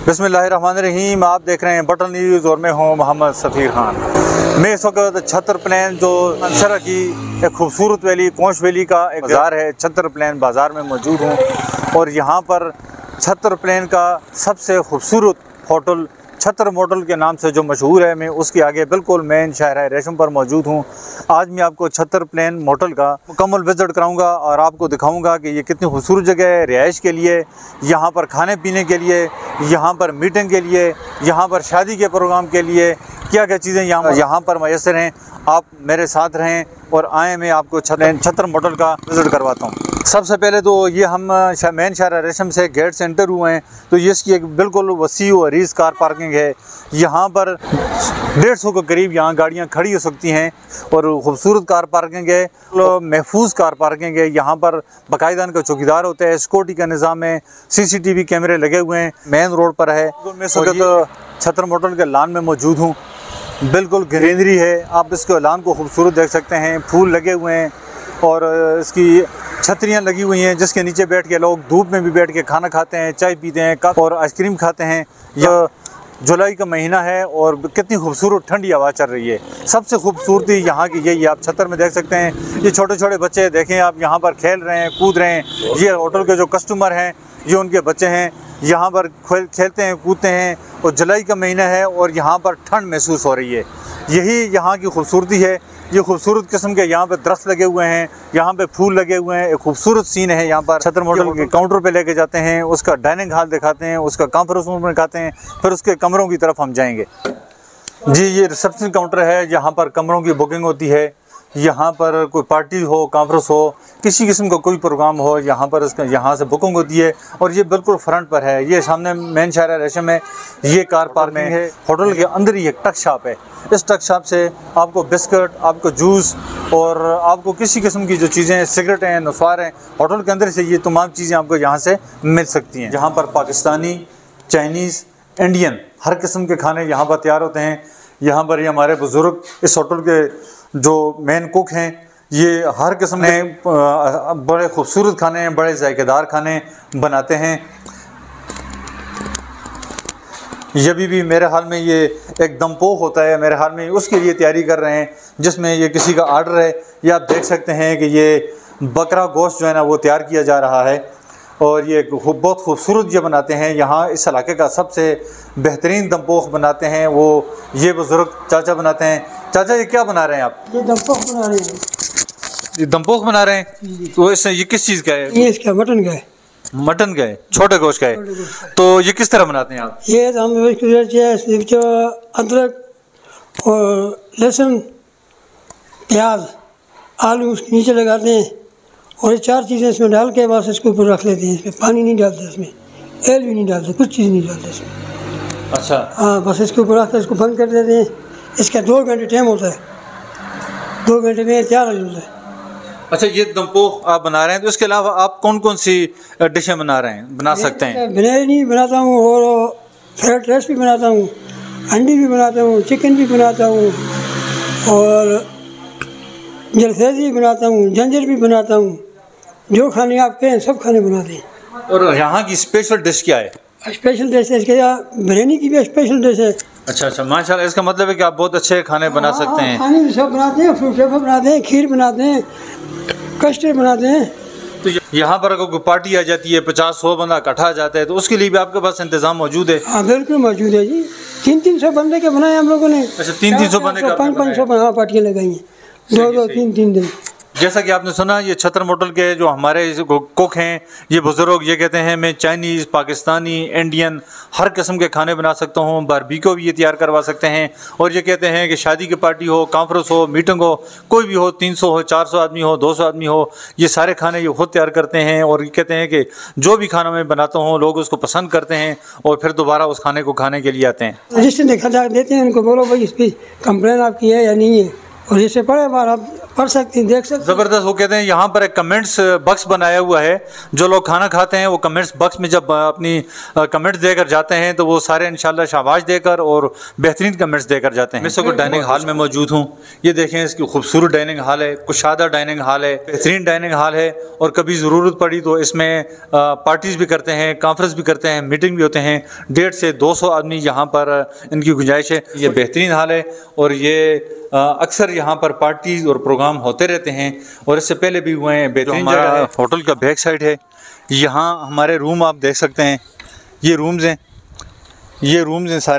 बिस्मिल्लाहिर्रहमानिर्रहीम। आप देख रहे हैं बटन न्यूज़ और मैं हूं मोहम्मद सफ़ीर खान। मैं इस वक्त छतर प्लेन जो अंसरा की एक खूबसूरत वैली कोंश वैली का एक बाज़ार है, छतर प्लेन बाज़ार में मौजूद हूं और यहां पर छतर प्लेन का सबसे खूबसूरत होटल छतर मोटल के नाम से जो मशहूर है, मैं उसके आगे बिल्कुल मेन शाहराह रेशम पर मौजूद हूँ। आज मैं आपको छतर प्लेन मोटल का मुकम्मल विज़िट कराऊंगा और आपको दिखाऊंगा कि ये कितनी खूबसूरत जगह है रिहाइश के लिए, यहाँ पर खाने पीने के लिए, यहाँ पर मीटिंग के लिए, यहाँ पर शादी के प्रोग्राम के लिए क्या क्या चीज़ें यहाँ पर मैसर हैं। आप मेरे साथ रहें और आएँ, मैं आपको छतर मोटल का विज़िट करवाता हूँ। सबसे पहले तो ये हम मेन शाहराह रेशम से गेट से एंटर हुए हैं तो ये इसकी एक बिल्कुल वसी और अरीज़ कार पार्किंग है। यहाँ पर 150 के करीब यहाँ गाड़ियाँ खड़ी हो सकती हैं और ख़ूबसूरत कार पार्किंग है, महफूज कार पार्किंग है। यहाँ पर बाकायदा इनका चौकीदार होता है, सिक्योरिटी का निज़ाम है, CCTV कैमरे लगे हुए हैं, मेन रोड पर है। मैं इस वक्त छतर मोटल के लान में मौजूद हूँ। बिल्कुल ग्रीनरी है, आप इसके लान को खूबसूरत देख सकते हैं, फूल लगे हुए हैं और इसकी छतरियाँ लगी हुई हैं जिसके नीचे बैठ के लोग धूप में भी बैठ के खाना खाते हैं, चाय पीते हैं, कप और आइसक्रीम खाते हैं। यह जुलाई का महीना है और कितनी खूबसूरत ठंडी हवा चल रही है। सबसे खूबसूरती यहाँ की यही, आप छतर में देख सकते हैं ये छोटे छोटे बच्चे देखें आप, यहाँ पर खेल रहे हैं, कूद रहे हैं। ये होटल के जो कस्टमर हैं ये उनके बच्चे हैं, यहाँ पर खेलते हैं, कूदते हैं और जुलाई का महीना है और यहाँ पर ठंड महसूस हो रही है। यही यहाँ की खूबसूरती है। ये खूबसूरत किस्म के यहाँ पे दरख्त लगे हुए हैं, यहाँ पे फूल लगे हुए हैं, एक खूबसूरत सीन है। यहाँ पर छतर मोटल के काउंटर पे लेके जाते हैं, उसका डाइनिंग हॉल दिखाते हैं, उसका कॉन्फ्रेंस रूम दिखाते हैं, फिर उसके कमरों की तरफ हम जाएंगे। जी, ये रिसेप्शन काउंटर है, यहाँ पर कमरों की बुकिंग होती है। यहाँ पर कोई पार्टी हो, कॉन्फ्रेंस हो, किसी किस्म का कोई प्रोग्राम हो, यहाँ पर इसका यहाँ से बुकिंग होती है और ये बिल्कुल फ्रंट पर है। ये सामने मेन शाहराह रेशम है, ये कार पार्किंग है। होटल के अंदर ही एक टक शॉप है, इस टक शॉप से आपको बिस्किट, आपको जूस और आपको किसी किस्म की जो चीज़ें हैं, सिगरेट हैं, नस्वार हैं, होटल के अंदर से ये तमाम चीज़ें आपको यहाँ से मिल सकती हैं। यहाँ पर पाकिस्तानी, चाइनीज़, इंडियन हर किस्म के खाने यहाँ पर तैयार होते हैं। यहाँ पर ये हमारे बुज़ुर्ग इस होटल के जो मेन कुक हैं, ये हर किस्म के बड़े खूबसूरत खाने, बड़े जायकेदार खाने बनाते हैं। ये भी मेरे हाल में ये एक दमपोख होता है, मेरे हाल में उसके लिए तैयारी कर रहे हैं, जिसमें ये किसी का आर्डर है। ये आप देख सकते हैं कि ये बकरा गोश्त जो है ना वो तैयार किया जा रहा है और ये बहुत खूबसूरत ये बनाते हैं। यहाँ इस इलाके का सबसे बेहतरीन दमपोख बनाते हैं वो ये बुज़ुर्ग चाचा बनाते हैं। चाचा, ये क्या बना रहे हैं आप? ये दमपोख बना रहे हैं। ये दमपोख बना रहे हैं? तो इससे ये किस चीज़ का है? ये इसका मटन का है। मटन का है, छोटे गोश्त का है। तो ये किस तरह बनाते हैं आप? ये हम अदरक और लहसुन, प्याज, आलू उसके नीचे लगाते हैं और ये चार चीज़ें इसमें डाल के बस इसके ऊपर रख लेते हैं। इसमें पानी नहीं डालते, इसमें तेल भी नहीं डालते, कुछ चीज़ नहीं डालते इसमें। अच्छा। हाँ, बस इसके ऊपर रख कर इसको बंद कर देते हैं। इसका 2 घंटे टाइम होता है, 2 घंटे में तैयार हो जाता है। अच्छा, ये दमपोख आप बना रहे हैं, तो इसके अलावा आप कौन कौन सी डिशें बना सकते हैं? बिरयानी बनाता हूँ और फ्राइड राइस भी बनाता हूँ, अंडी भी बनाता हूँ, चिकन भी बनाता हूँ और जलसेज़ भी बनाता हूँ, जंजर भी बनाता हूँ। जो खाने आप कहें सब खाने बनाते हैं। और यहाँ की स्पेशल डिश क्या है? स्पेशल डिश है इसके यहाँ बिरयानी की भी स्पेशल डिश है। अच्छा, माशाल्लाह। इसका मतलब है कि आप बहुत अच्छे खाने बना सकते हैं। खाने भी सब बनाते हैं, फ्रूट बनाते हैं, खीर बनाते हैं, कस्टर्ड बनाते हैं। तो यहाँ पर अगर कोई पार्टी आ जाती है, 50-100 बंदा इकट्ठा आ जाता है, तो उसके लिए भी आपके पास इंतजाम मौजूद है? हाँ, बिल्कुल मौजूद है जी। 300 बंदे के बनाए हम लोगों ने। अच्छा, 300 बंदे का? 500 पार्टियाँ लगाई हैं, 2-2, 3-3 दिन। जैसा कि आपने सुना, ये छतर मोटल के जो हमारे कुक हैं, ये बुज़ुर्ग, ये कहते हैं मैं चाइनीज़, पाकिस्तानी, इंडियन हर किस्म के खाने बना सकता हूँ, बारबेक्यू भी ये तैयार करवा सकते हैं। और ये कहते हैं कि शादी की पार्टी हो, कॉन्फ्रेंस हो, मीटिंग हो, कोई भी हो, 300 हो, 400 आदमी हो, 200 आदमी हो, ये सारे खाने ये खुद तैयार करते हैं। और ये कहते हैं कि जो भी खाना मैं बनाता हूँ लोग उसको पसंद करते हैं और फिर दोबारा उस खाने को खाने के लिए आते हैं। रजिस्टर देखा देते हैं उनको, बोलो भाई इस पर कंप्लेन आपकी है या नहीं है, और जैसे पड़े बार आप पढ़ सकती हैं, देख सकती हैं। ज़बरदस्त। वो कहते हैं यहाँ पर एक कमेंट्स बॉक्स बनाया हुआ है, जो लोग खाना खाते हैं वो कमेंट्स बॉक्स में जब अपनी कमेंट्स देकर जाते हैं तो वो सारे इंशाल्लाह शाबाश देकर और बेहतरीन कमेंट्स देकर जाते हैं। मैं इस वक्त डाइनिंग हॉल में मौजूद हूँ। ये देखें, इसकी खूबसूरत डाइनिंग हॉल है, कुशादा डाइनिंग हॉल है, बेहतरीन डाइनिंग हॉल है। और कभी ज़रूरत पड़ी तो इसमें पार्टीज़ भी करते हैं, कॉन्फ्रेंस भी करते हैं, मीटिंग भी होते हैं। 150 से 200 आदमी यहाँ पर इनकी गुंजाइश है। ये बेहतरीन हाल है और ये अक्सर यहाँ पर पार्टीज और प्रोग्राम होते रहते हैं और इससे पहले भी हुए हैं। बेहतरीन जगह है। होटल का बैक साइड है। यहाँ हमारे रूम आप देख सकते हैं, ये रूम्स हैं सारे।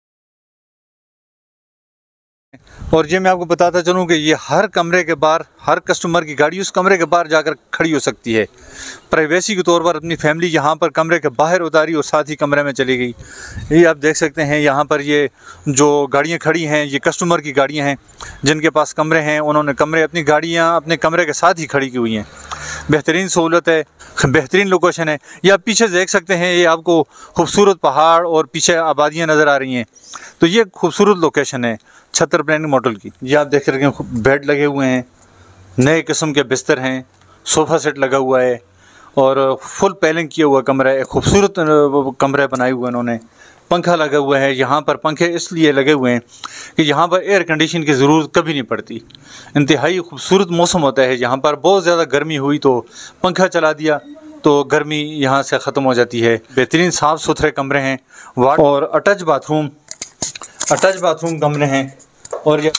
और ये मैं आपको बताता चलूँ कि ये हर कमरे के बाहर, हर कस्टमर की गाड़ी उस कमरे के बाहर जाकर खड़ी हो सकती है। प्राइवेसी के तौर पर अपनी फैमिली यहाँ पर कमरे के बाहर उतारी और साथ ही कमरे में चली गई। ये आप देख सकते हैं, यहाँ पर ये जो गाड़ियाँ खड़ी हैं ये कस्टमर की गाड़ियाँ हैं, जिनके पास कमरे हैं उन्होंने कमरे अपनी गाड़ियाँ अपने कमरे के साथ ही खड़ी की हुई हैं। बेहतरीन सहूलत है, बेहतरीन लोकेशन है। ये आप पीछे देख सकते हैं, ये आपको खूबसूरत पहाड़ और पीछे आबादियाँ नज़र आ रही हैं। तो ये खूबसूरत लोकेशन है छतर प्लानिंग मॉडल की। ये आप देख रहे हैं, बेड लगे हुए हैं, नए किस्म के बिस्तर हैं, सोफ़ा सेट लगा हुआ है और फुल पैलिंग किया हुआ कमरा है। खूबसूरत कमरे बनाए हुए उन्होंने। पंखा लगा हुआ है। यहाँ पर पंखे इसलिए लगे हुए हैं कि यहाँ पर एयर कंडीशन की ज़रूरत कभी नहीं पड़ती। इंतहाई खूबसूरत मौसम होता है यहाँ पर। बहुत ज़्यादा गर्मी हुई तो पंखा चला दिया तो गर्मी यहाँ से ख़त्म हो जाती है। बेहतरीन साफ़ सुथरे कमरे हैं और अटैच बाथरूम कमरे हैं। और ये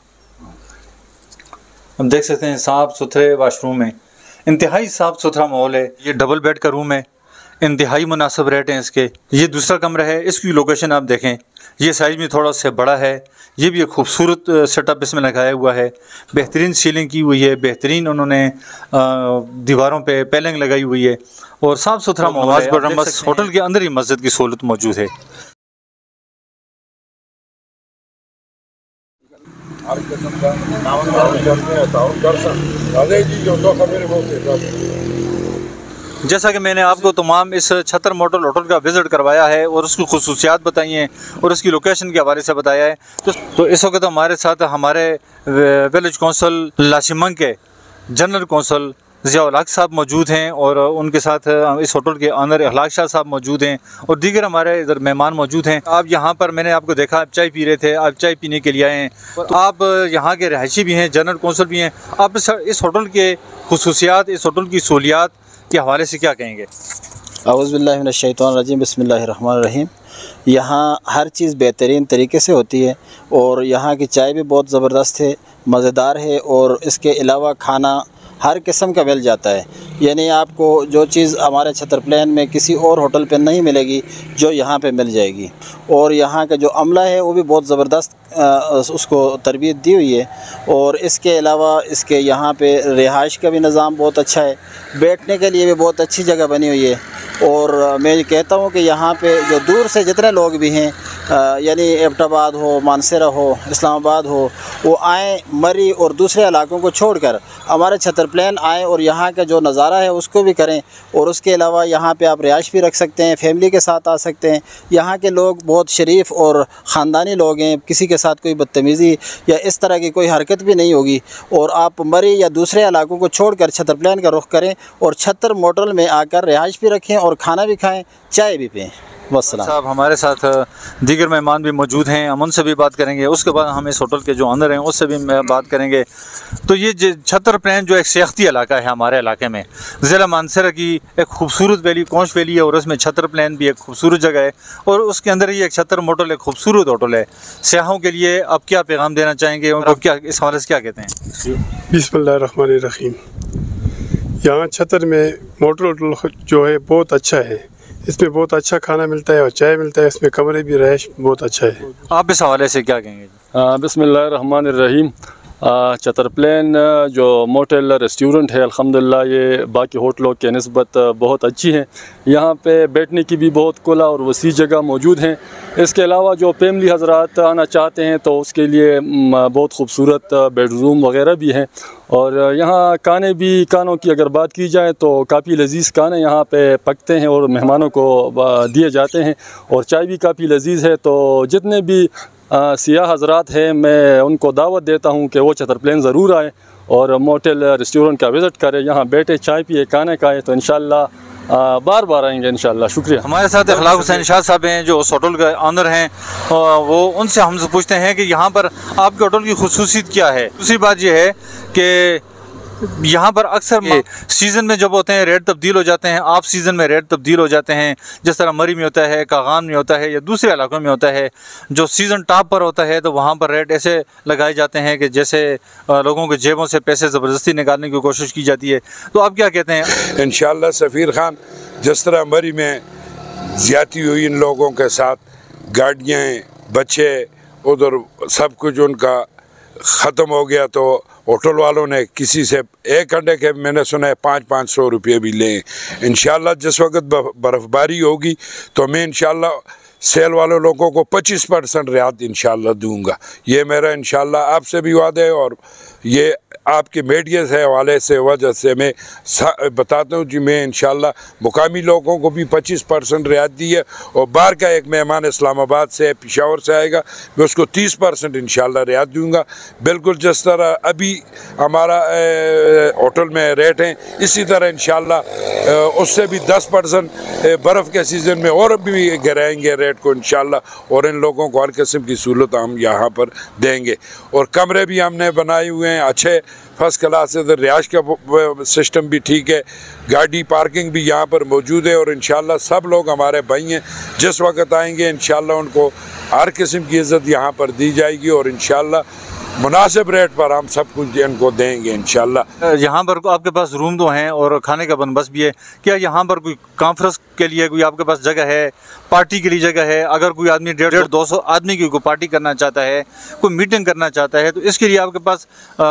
हम देख सकते हैं, साफ़ सुथरे वाशरूम है, इंतहाई साफ़ सुथरा माहौल है। ये डबल बेड का रूम है, इंतहाई मुनासिब रेट हैं इसके। ये दूसरा कमरा है, इसकी लोकेशन आप देखें, ये साइज़ में थोड़ा सा बड़ा है। ये भी एक खूबसूरत सेटअप इसमें लगाया हुआ है। बेहतरीन सीलिंग की हुई है, बेहतरीन उन्होंने दीवारों पे पैलिंग लगाई हुई है और साफ़ सुथरा माहौल है। होटल के अंदर ही मस्जिद की सहूलत मौजूद है। जैसा कि मैंने आपको तमाम इस छतर मॉडल होटल का विज़िट करवाया है और उसकी खुसूसियात बताई हैं और उसकी लोकेशन के हवाले से बताया है, तो इस वक्त हमारे साथ हमारे विलेज कौंसल लाशिमंग के जनरल कौंसल ज़ियाउल हक साहब मौजूद हैं और उनके साथ इस होटल के ऑनर अखलाक शाह साहब मौजूद हैं और दीगर हमारे इधर मेहमान मौजूद हैं। आप यहाँ पर, मैंने आपको देखा आप चाय पी रहे थे, आप चाय पीने के लिए आए हैं, तो आप यहाँ के रहायशी भी हैं, जनरल कौंसल भी हैं। आप इस होटल के खुसूसियात, इस होटल की सहूलियात के हवाले से क्या कहेंगे? औज़ु बिल्लाहि मिनश शैतानिर रजीम, बिस्मिल्लाहिर रहमानिर रहीम। यहाँ हर चीज़ बेहतरीन तरीके से होती है और यहाँ की चाय भी बहुत ज़बरदस्त है, मज़ेदार है और इसके अलावा खाना हर किस्म का मिल जाता है। यानी आपको जो चीज़ हमारे छतर प्लान में किसी और होटल पे नहीं मिलेगी, जो यहाँ पे मिल जाएगी। और यहाँ का जो अमला है वो भी बहुत ज़बरदस्त उसको तरबियत दी हुई है। और इसके अलावा इसके यहाँ पे रिहाइश का भी निज़ाम बहुत अच्छा है, बैठने के लिए भी बहुत अच्छी जगह बनी हुई है। और मैं कहता हूँ कि यहाँ पे जो दूर से जितने लोग भी हैं, यानी एबटाबाद हो, मानसरा हो, इस्लामाबाद हो, वो आएँ मरी और दूसरे इलाकों को छोड़कर हमारे छतर प्लान आएँ और यहाँ का जो नज़ारा है उसको भी करें। और उसके अलावा यहाँ पे आप रिहाइश भी रख सकते हैं, फैमिली के साथ आ सकते हैं। यहाँ के लोग बहुत शरीफ और ख़ानदानी लोग हैं, किसी के साथ कोई बदतमीज़ी या इस तरह की कोई हरकत भी नहीं होगी। और आप मरी या दूसरे इलाकों को छोड़कर छतर प्लान का रुख करें और छतर मोटल में आकर रिहाइश भी रखें और खाना भी खाएँ, चाय भी पिएँ। वस्सलाम साहब हमारे साथ दीगर मेहमान भी मौजूद हैं, हम उनसे भी बात करेंगे। उसके बाद हम इस होटल के जो ऑनर हैं उससे भी बात करेंगे। तो ये छतर प्लान जो एक सियाहती इलाका है हमारे इलाके में, ज़िला मानसरा की एक खूबसूरत वैली कौंश वैली है और उसमें छतर प्लान भी एक खूबसूरत जगह है और उसके अंदर ही एक छतर मोटल एक खूबसूरत होटल है। सियाहों के लिए आप क्या पैगाम देना चाहेंगे और आप क्या इस हवाले से क्या कहते हैं? बिस्मिल्लाहिर्रहमानिर्रहीम। यहाँ छतर में मोटर होटल जो है बहुत अच्छा है, इसमें बहुत अच्छा खाना मिलता है और चाय मिलता है, इसमें कमरे भी रहायश बहुत अच्छा है। आप इस हवाले से क्या कहेंगे? बिस्मिल्लाहिर्रहमानिर्रहीम। छतर प्लान जो मोटेल रेस्टोरेंट है, अल्हम्दुलिल्लाह ये बाकी होटलों के निस्बत बहुत अच्छी है। यहाँ पे बैठने की भी बहुत खुला और वसी जगह मौजूद हैं। इसके अलावा जो फैमिली हजरात आना चाहते हैं तो उसके लिए बहुत खूबसूरत बेडरूम वगैरह भी हैं। और यहाँ खानों की अगर बात की जाए तो काफ़ी लजीज़ खाने यहाँ पे पकते हैं और मेहमानों को दिए जाते हैं और चाय भी काफ़ी लजीज़ है। तो जितने भी सियाह हजरात हैं मैं उनको दावत देता हूँ कि वो छतर प्लान ज़रूर आए और मोटेल रेस्टोरेंट का विज़िट करें, यहाँ बैठे चाय पिए खाने खाएँ, तो इंशाल्लाह बार बार आएंगे इंशाल्लाह। शुक्रिया। हमारे साथ अखलाक हुसैन शाह साहब हैं जो उस होटल के ऑनर हैं, वो उनसे हमसे पूछते हैं कि यहाँ पर आपके होटल की खुसूसियत क्या है। दूसरी बात ये है कि यहाँ पर अक्सर सीज़न में जब होते हैं रेट तब्दील हो जाते हैं, ऑफ सीज़न में रेट तब्दील हो जाते हैं, जिस तरह मरी में होता है, कागान में होता है या दूसरे इलाकों में होता है। जो सीज़न टॉप पर होता है तो वहाँ पर रेट ऐसे लगाए जाते हैं कि जैसे लोगों के जेबों से पैसे ज़बरदस्ती निकालने की कोशिश की जाती है। तो आप क्या कहते हैं? इंशाअल्लाह सफ़ीर ख़ान, जिस तरह मरी में ज़्यादती हुई इन लोगों के साथ, गाड़ियाँ, बच्चे, उधर सब कुछ उनका ख़त्म हो गया, तो होटल वालों ने किसी से एक अंडे के मैंने सुना है 500-500 रुपये भी लें। इंशाअल्लाह जिस वक्त बर्फ़बारी होगी तो मैं इंशाअल्लाह सेल वाले लोगों को 25% रियायत इंशाअल्लाह दूंगा। ये मेरा इंशाअल्लाह आपसे भी वादा है, और ये आपके मीडिया से हवाले से वजह से मैं बताता हूँ जी, मैं इंशाअल्लाह मुकामी लोगों को भी 25% रियायत दी है, और बाहर का एक मेहमान इस्लामाबाद से, पेशावर से आएगा, मैं उसको 30% इंशाअल्लाह रियायत दूंगा। बिल्कुल जिस तरह अभी हमारा होटल में रेट हैं, इसी तरह इंशाअल्लाह उससे भी 10% बर्फ़ के सीज़न में और भी गिराएंगे रेट को इंशाअल्लाह, और इन लोगों को हर किस्म की सहूलत हम यहाँ पर देंगे। और कमरे भी हमने बनाए हुए हैं अच्छे फर्स्ट क्लास है, तो रिहाइश का सिस्टम भी ठीक है, गाड़ी पार्किंग भी यहाँ पर मौजूद है, और इंशाअल्लाह सब लोग हमारे भाई हैं, जिस वक्त आएंगे इंशाअल्लाह उनको हर किस्म की इज़्ज़त यहाँ पर दी जाएगी, और इंशाअल्लाह मुनासिब रेट पर हम सब कुछ इनको देंगे इंशाअल्लाह। यहाँ पर आपके पास रूम तो हैं और खाने का बंदोबस्त भी है, क्या यहाँ पर कोई कॉन्फ्रेंस के लिए कोई आपके पास जगह है, पार्टी के लिए जगह है? अगर कोई आदमी 150-200 आदमी की कोई पार्टी करना चाहता है, कोई मीटिंग करना चाहता है, तो इसके लिए आपके पास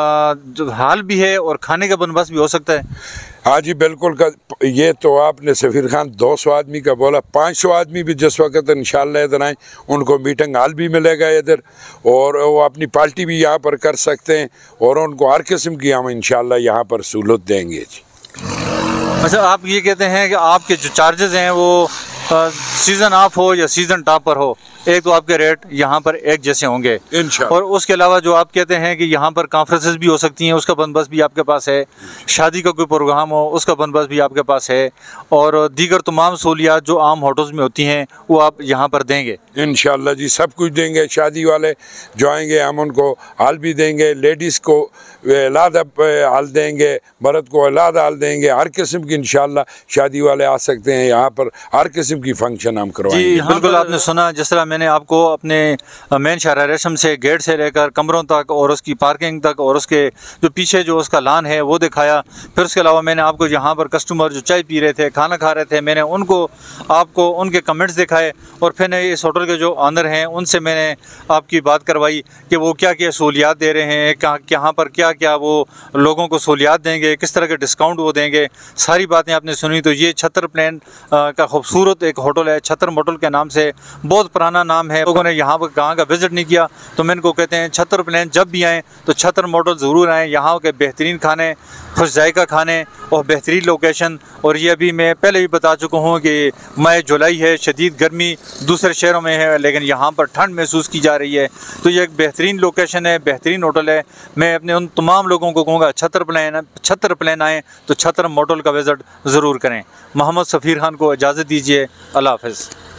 जो हाल भी है और खाने का बंदोबस्त भी हो सकता है? हाँ जी बिल्कुल। ये तो आपने सफ़ीर ख़ान 200 आदमी का बोला, 500 आदमी भी जिस वक्त इंशाअल्लाह इधर आए उनको मीटिंग हाल भी मिलेगा इधर, और वो अपनी पार्टी भी यहाँ पर कर सकते हैं, और उनको हर किस्म की हम इंशाअल्लाह यहाँ पर सहूलत देंगे जी। अच्छा, आप ये कहते हैं कि आपके जो चार्जेस हैं वो सीज़न ऑफ हो या सीज़न टॉप पर हो, एक तो आपके रेट यहाँ पर एक जैसे होंगे इंशाअल्लाह, और उसके अलावा जो आप कहते हैं कि यहाँ पर कॉन्फ्रेंसेस भी हो सकती हैं, उसका बंदोबस्त भी आपके पास है, शादी का कोई प्रोग्राम हो उसका बंदोबस्त भी आपके पास है, और दीगर तमाम सहूलियात जो आम होटल्स में होती हैं वो आप यहाँ पर देंगे इंशाअल्लाह जी। सब कुछ देंगे, शादी वाले जो आएंगे हम उनको हाल भी देंगे, लेडीज़ को अलग हाल देंगे, मर्द को अलग हाल देंगे, हर किस्म की इंशाअल्लाह शादी वाले आ सकते हैं यहाँ पर, हर किस्म की फंक्शन हम करवाएंगे। जी बिल्कुल, आपने सुना, जिस तरह मैंने आपको अपने मेन शाहरा रेशम से गेट से लेकर कमरों तक और उसकी पार्किंग तक और उसके जो पीछे जो उसका लान है वो दिखाया, फिर उसके अलावा मैंने आपको यहाँ पर कस्टमर जो चाय पी रहे थे, खाना खा रहे थे, मैंने उनको आपको उनके कमेंट्स दिखाए, और फिर इस होटल के जो ऑनर हैं उनसे मैंने आपकी बात करवाई कि वो क्या क्या सहूलियात दे रहे हैं, कहाँ पर क्या क्या वो लोगों को सहूलियात देंगे, किस तरह के डिस्काउंट वो देंगे, सारी बातें आपने सुनी। तो ये छतर प्लेन का खूबसूरत एक होटल है, छतर मोटल के नाम से, बहुत पुराना नाम है। लोगों ने यहाँ पर कहाँ का विज़िट नहीं किया तो मैं इनको कहते हैं छतर प्लेन जब भी आएँ तो छतर मोटल ज़रूर आएँ। यहाँ के बेहतरीन खाने, खुश जायका खाने और बेहतरीन लोकेशन। और ये अभी मैं पहले भी बता चुका हूँ कि मई जुलाई है, शदीद गर्मी दूसरे शहरों में है, लेकिन यहाँ पर ठंड महसूस की जा रही है। तो ये एक बेहतरीन लोकेशन है, बेहतरीन होटल है। मैं अपने उन तमाम लोगों को कहूँगा छतर प्लेन आएँ तो छतर मोटल का विज़िट ज़रूर करें। मोहम्मद सफ़ीर ख़ान को इजाज़त दीजिए। अल्लाह हाफ़िज़।